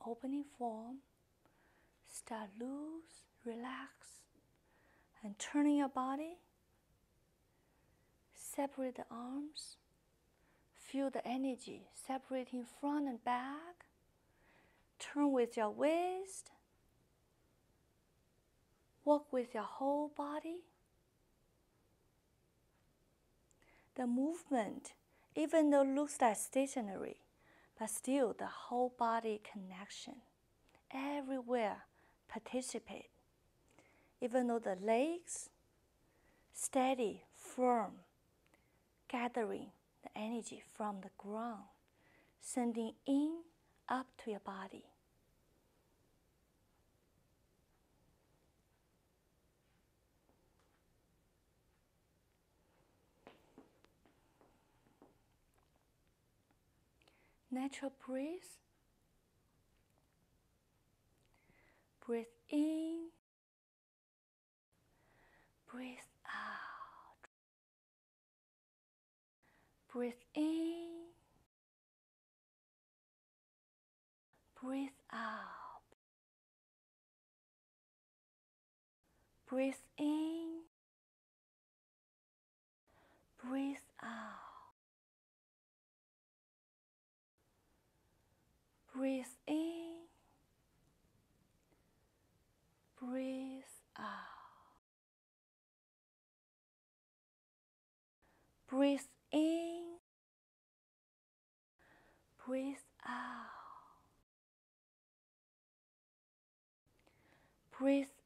opening form. Start loose, relax, and turning your body. Separate the arms. Feel the energy separating front and back. Turn with your waist. Walk with your whole body. The movement, even though it looks like stationary, but still the whole body connection. Everywhere participate. Even though the legs steady, firm, gathering the energy from the ground, sending in up to your body. Natural breathe. Breathe in. Breathe out. Breathe in. Breathe out. Breathe in. Breathe out. Breathe in. Breathe out. Breathe in. Breathe out. Breathe